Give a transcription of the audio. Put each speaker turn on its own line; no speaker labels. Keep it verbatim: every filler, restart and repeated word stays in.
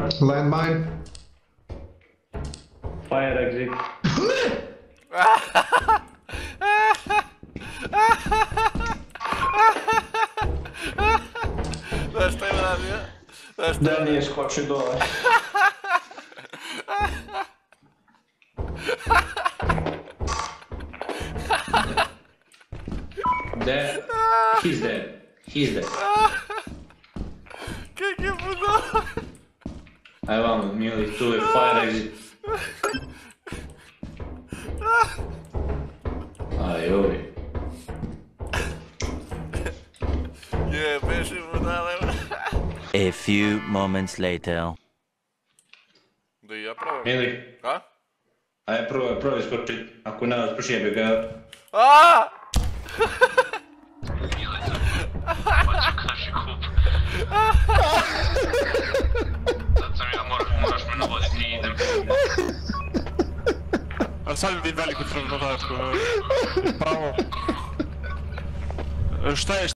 Landmine.
Fire exit.
Znaš šta je radio? Znaš šta
Da nije skočio dole. Dead. He's dead. He's dead.
Kak je budala?
Aj vamo, Mili, tu je fire exit. Aj, ovi.
Je, beži budale.
A few moments later.
Da i ja pravim.
Mili,
A?
aj probaj, probaj skočit. Ako ne uspješ jebe ga.
Aaaa!
Kaži kup. Sad sam ja, moraš me navoditi i idem.
A sad vidim veliku crvenu tačku. Pravo. Šta je?